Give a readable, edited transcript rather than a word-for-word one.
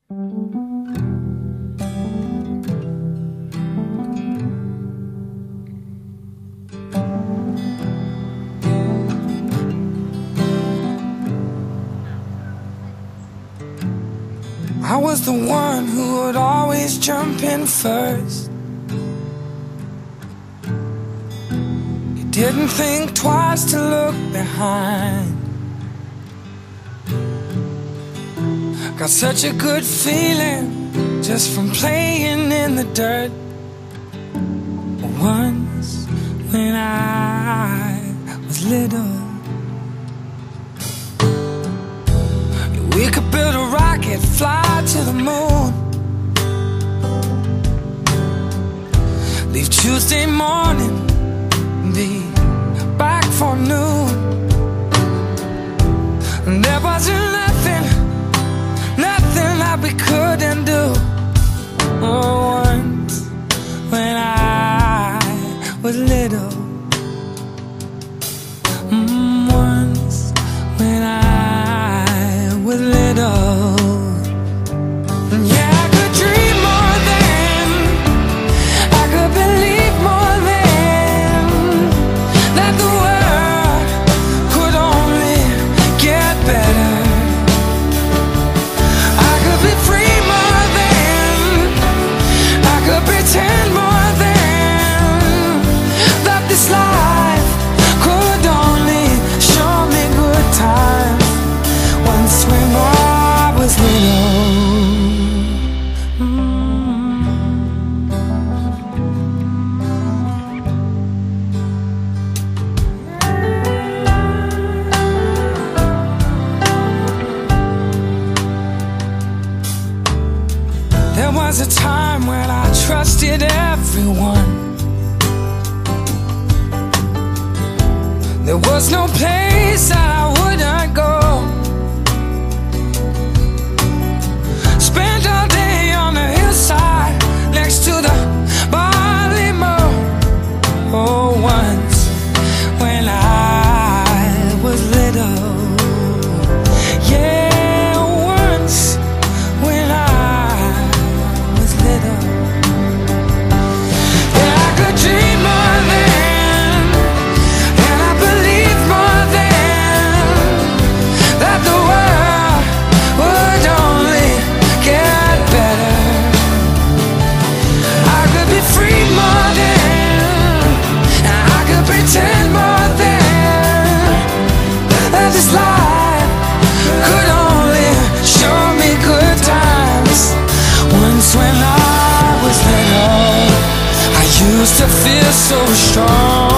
I was the one who would always jump in first. You didn't think twice to look behind. Got such a good feeling just from playing in the dirt. Once when I was little, we could build a rocket, fly to the moon, leave Tuesday morning, be back for noon. And there wasn't nothing that we couldn't do. Oh, once when I was little, once when I was little. Yeah, I could dream more then, I could believe more then, that the world could only get better. I could be free more then, I could pretend more then, that this life could only show me good times. Once when I was little. There was a time when I trusted everyone. There was no place that I wouldn't go. Spent all day on the hillside next to the barley mow. Oh, once when I was little. Yeah, once when I was little. Yeah, I could dream more then, and I believed more then, that the world would only get better. I could be free more then, and I could pretend more then, that this life could only show me good times. Once when I was little, I used to feel so strong.